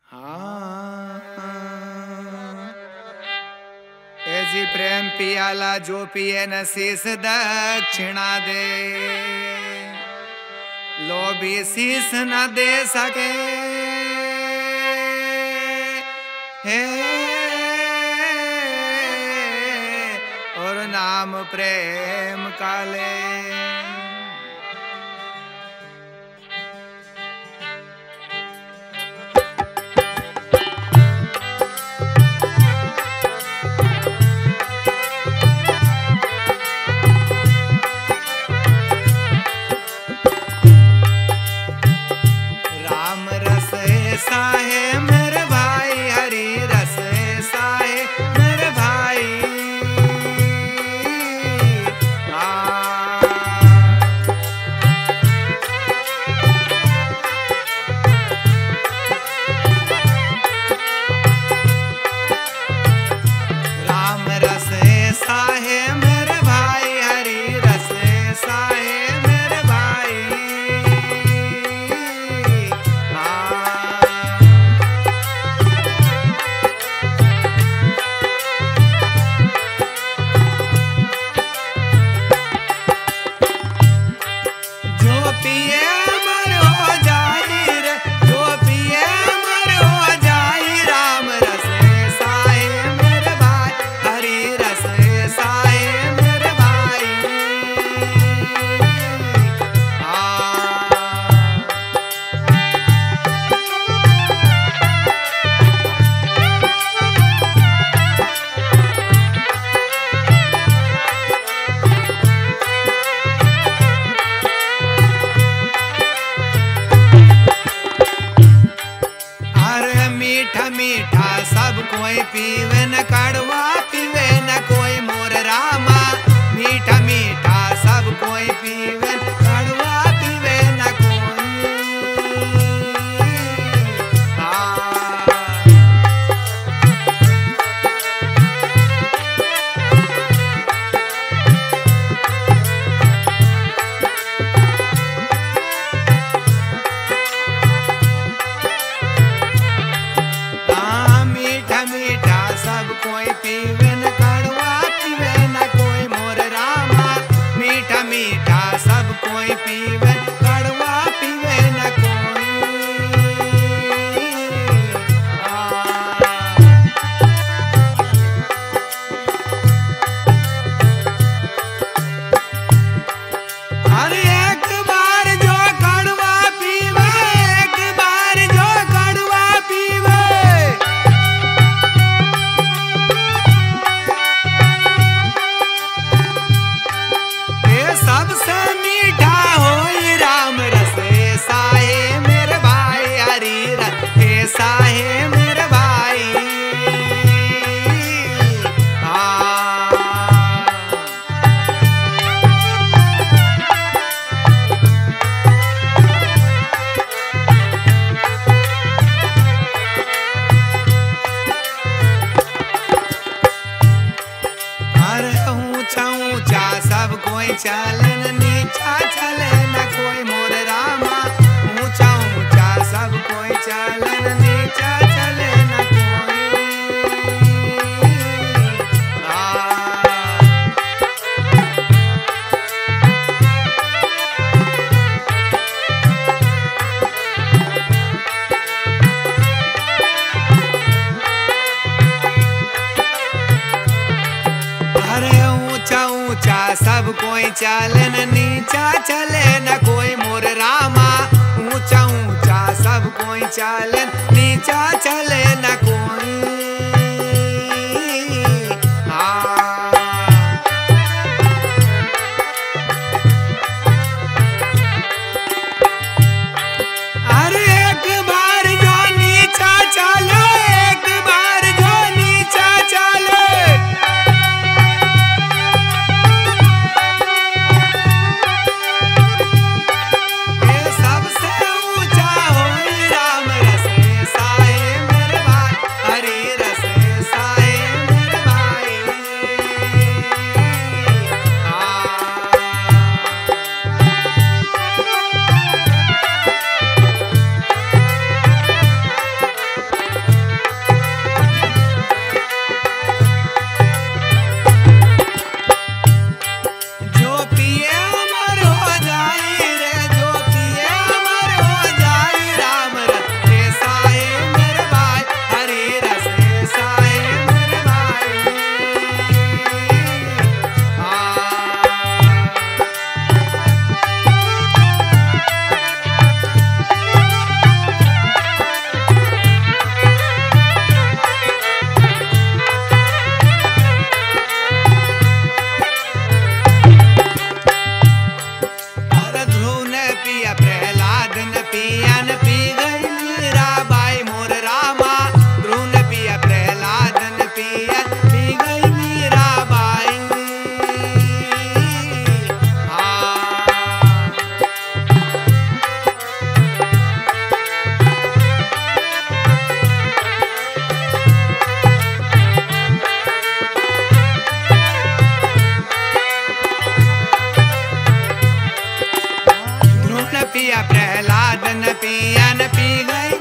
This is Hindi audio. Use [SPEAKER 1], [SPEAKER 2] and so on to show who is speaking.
[SPEAKER 1] हाँ ऐसी प्रेम पियाला जो पिए न शीस दक्षिणा दे, लोभी शीस न दे सके है, और नाम प्रेम काले। राम रस ऐसा है मेरे भाई, हरि रस ऐसा है मेरे भाई। राम रस ऐसा है मेरे भाई, हरि रस ऐसा है मेरे भाई। जो पिए अमर हो जाई रे, जो पिए अमर हो जाई। राम रस ऐसा है मेरे भाई, हरि रस ऐसा है मेरे भाई। अरे मीठा मीठा सब कोई पीवे न, कड़वा पीवे न कोई मोर रामा। मीठा मीठा सब कोई पीवे न, कड़वा पीवे न कोई। मीठा मीठा सब कोई पीवे न, कड़वा पीवे न कोई मोर रामा। मीठा मीठा सब कोई पीवे न, कड़वा पीवे न कोई। अरे एक बार जो कड़वा पीवे, एक बार जो कड़वा पीवे। सबसे मीठा होई राम रस ऐसा है मेरे भाई, हरि रस ऐसा है मेरे भाई। अरे ऊंचा ऊंचा सब कोई चले न, नीचा चले न कोई मोर रामा। ऊंचा ऊंचा सब कोई चले न, नीचा चले न कोई। अरे ऊंचा ऊंचा सब कोई चले न, नीचा चले न कोई मोर रामा। ऊंचा ऊंचा सब कोई चले न, नीचा चले न कोई। अरे एक बार जो नीचा चले, एक बार जो नीचा चले। सबसे ऊंचा होई राम रस प्रहलाद न पियन पी गई